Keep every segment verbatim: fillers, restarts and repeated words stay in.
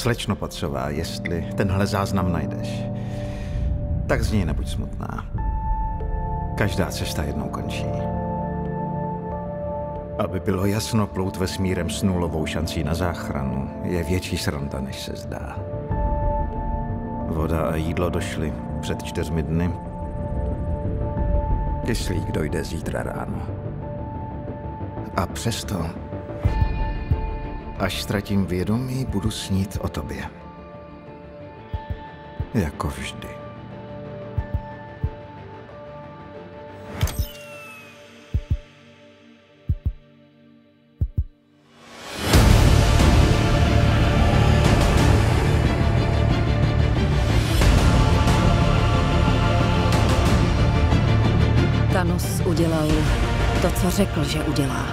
Slečno Patřová, jestli tenhle záznam najdeš, tak z něj nebuď smutná. Každá cesta jednou končí. Aby bylo jasno, plout vesmírem s nulovou šancí na záchranu je větší sranda, než se zdá. Voda a jídlo došly před čtyřmi dny. Kyslík dojde zítra ráno. A přesto, až ztratím vědomí, budu snít o tobě. Jako vždy. Thanos udělal to, co řekl, že udělá.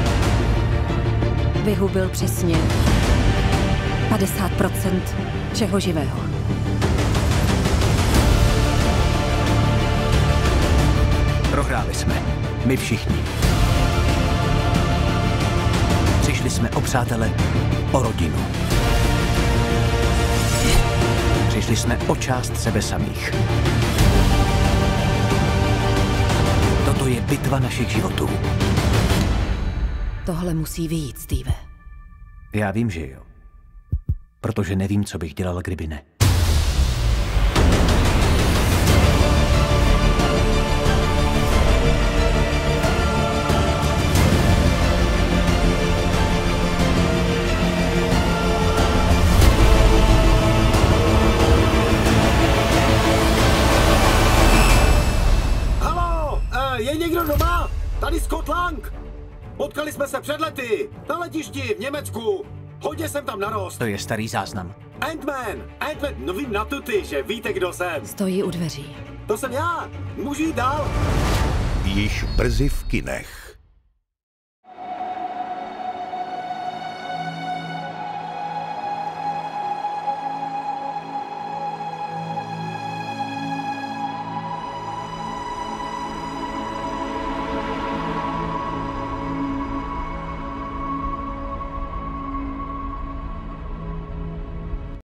Vyhubil přesně padesát procent všeho živého. Prohráli jsme. My všichni. Přišli jsme o přátele, o rodinu. Přišli jsme o část sebe samých. Toto je bitva našich životů. Tohle musí vyjít, Steve. Já vím, že jo. Protože nevím, co bych dělal, kdyby ne. Haló, uh, je někdo doma? Tady Scott Lang. Potkali jsme se před lety, na letišti v Německu. Hodně jsem tam narost. To je starý záznam. Ant-Man, Ant-Man, no vím na tuty, že víte, kdo jsem. Stojí u dveří. To jsem já, můžu jít dál? Již brzy v kinech.